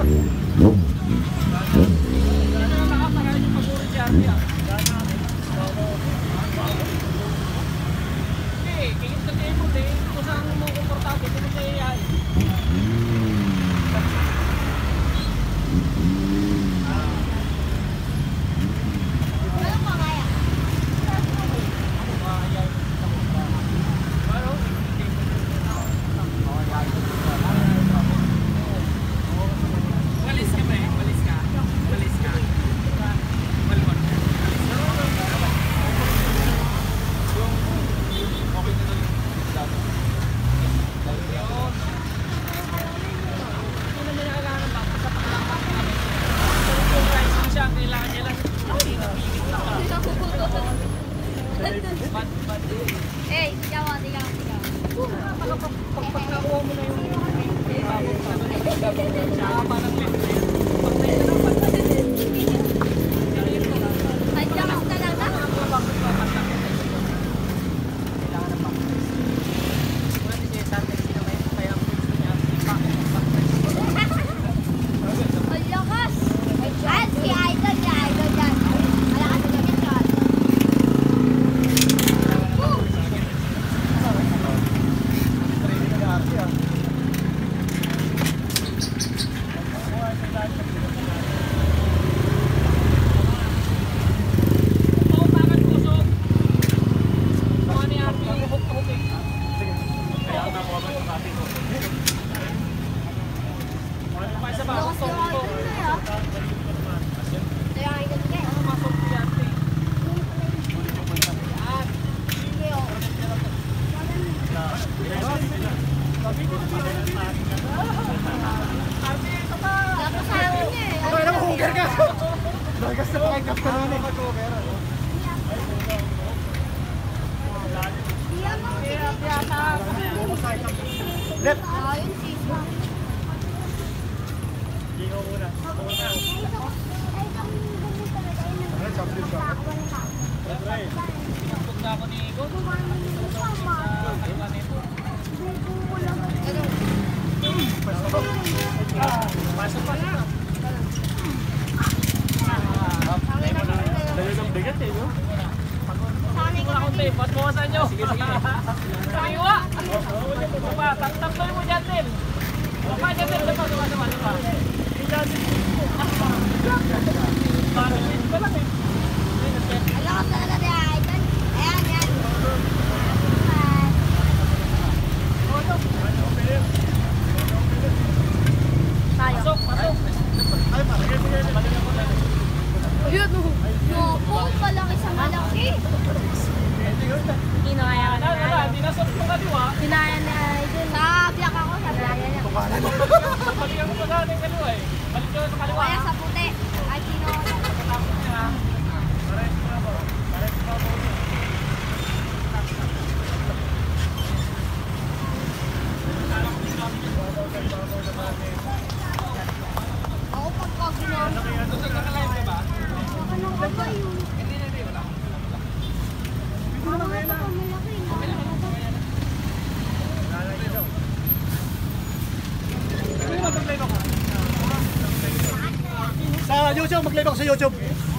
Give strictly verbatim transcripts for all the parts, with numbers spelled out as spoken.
YouTube, mag-live ako sa YouTube.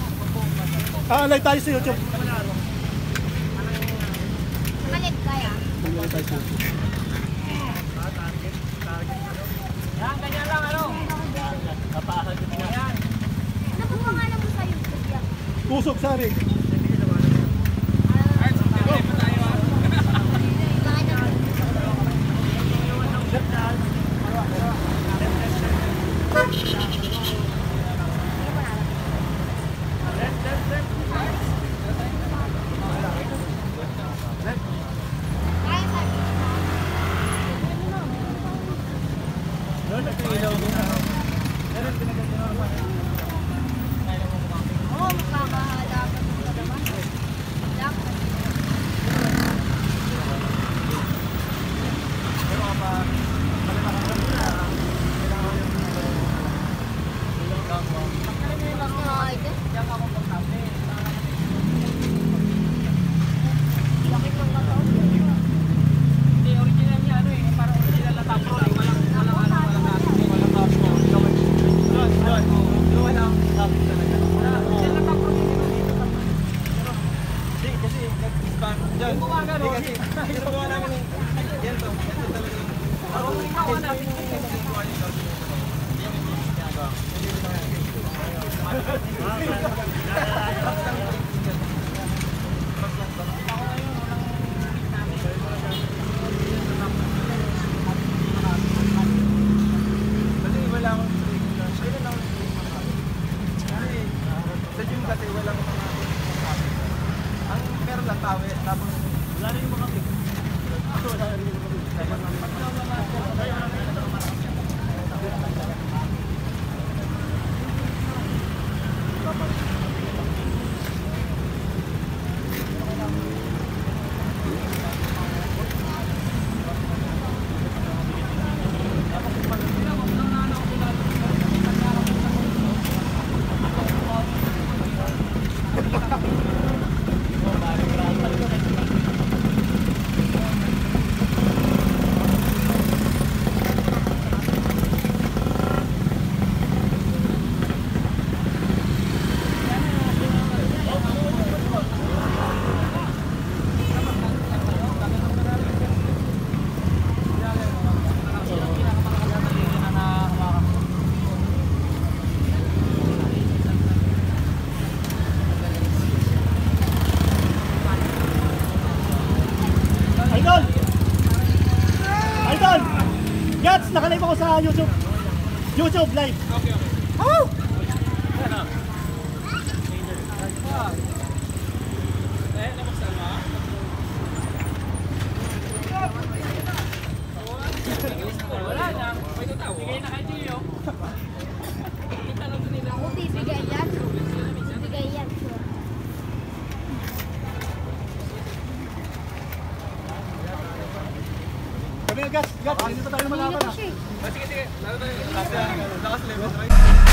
Ah, live tayo sa YouTube. Mag-live kaya? Mag-live tayo sa YouTube. Yan, ganyan lang, ano? Kapahal ko na yan. Ano po pangalan mo sa YouTube yan? Tusok Sari. Kasi wala akong kailan ako kasi sa gym kasi walang ang meron lang tawe tapos Wala rin yung mga kapit. Wala rin yung mga kapit. Idol! Idol! Gats, nakalive ako sa YouTube. YouTube live. okay okay Oh! eh nabuksan mo wala na may tao bigay na kay Gio itanong ko nila Ako bibigay yan. Bibigay yan. Kami Gats, Gats, hindi pa tayo malaman ah. Hindi na pa siya eh. sige sige lalo tayo lakas level right